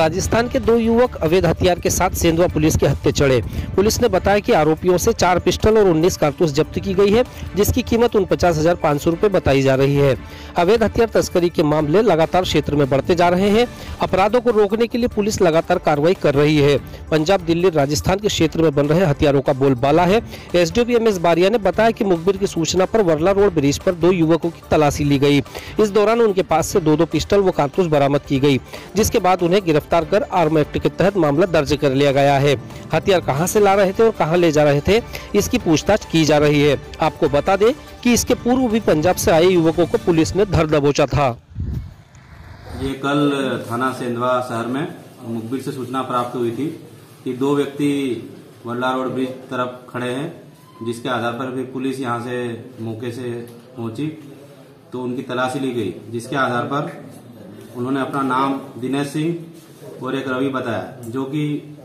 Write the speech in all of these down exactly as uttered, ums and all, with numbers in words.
राजस्थान के दो युवक अवैध हथियार के साथ सेंधवा पुलिस के हत्थे चढ़े। पुलिस ने बताया कि आरोपियों से चार पिस्टल और उन्नीस कारतूस जब्त की गई है, जिसकी कीमत उनपचास हजार पाँच सौ रूपए बताई जा रही है। अवैध हथियार तस्करी के मामले लगातार क्षेत्र में बढ़ते जा रहे हैं। अपराधों को रोकने के लिए पुलिस लगातार कार्रवाई कर रही है। पंजाब, दिल्ली, राजस्थान के क्षेत्र में बन रहे हथियारों का बोलबाला है। एसडीओ एम एस बारिया ने बताया कि मुखबिर की सूचना पर वर्ला रोड ब्रिज पर दो युवकों की तलाशी ली गई। इस दौरान उनके पास से दो दो पिस्टल व कारतूस बरामद की गई, जिसके बाद उन्हें गिरफ्तार कर आर्म एक्ट के तहत मामला दर्ज कर लिया गया है। हथियार कहां से ला रहे थे और कहां ले जा रहे थे, इसकी पूछताछ की जा रही है। आपको बता दें कि इसके पूर्व भी पंजाब से आए युवकों को पुलिस ने धर दबोचा था। ये कल थाना सेंधवा शहर में मुखबिर से सूचना प्राप्त हुई थी कि दो व्यक्ति वर्ला रोड ब्रिज तरफ खड़े हैं, जिसके आधार पर भी पुलिस यहां से मौके से पहुंची तो उनकी तलाशी ली गई, जिसके आधार पर उन्होंने अपना नाम दिनेश सिंह और एक रवि बताया, जो कि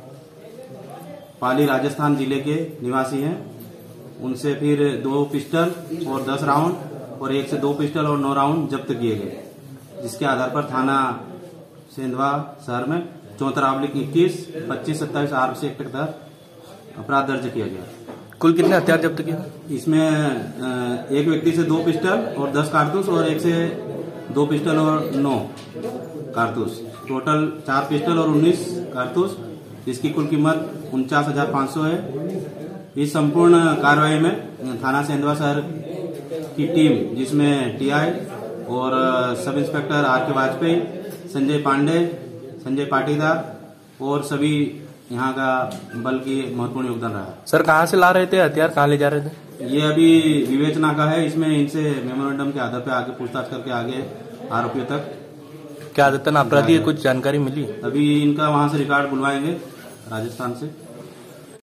पाली राजस्थान जिले के निवासी हैं। उनसे फिर दो पिस्टल और दस राउंड और एक से दो पिस्टल और नौ राउंड जब्त किए गए, जिसके आधार पर थाना सेंधवा शहर में चौहत्तर ऑब्लिक इक्कीस पच्चीस सत्ताईस आर से एक्ट के तहत अपराध दर्ज किया गया। कुल कितने हथियार जब्त किए? इसमें एक व्यक्ति से दो पिस्टल और दस कारतूस और एक से दो पिस्टल और नौ कारतूस, टोटल चार पिस्टल और उन्नीस कारतूस, जिसकी कुल कीमत उनचास हजार पाँच सौ है। इस संपूर्ण कार्रवाई में थाना सेंधवा शहर की टीम, जिसमें टीआई और सब इंस्पेक्टर आर के वाजपेयी, संजय पांडे, संजय पाटीदार और सभी यहाँ का बल की महत्वपूर्ण योगदान रहा। सर, कहाँ से ला रहे थे हथियार, कहाँ ले जा रहे थे? ये अभी विवेचना का है। इसमें इनसे मेमोरेंडम के आधार पर आगे पूछताछ करके आगे आरोपियों तक क्या आदतन अपराधी कुछ जानकारी मिली? अभी इनका वहां से रिकॉर्ड बुलवाएंगे राजस्थान से।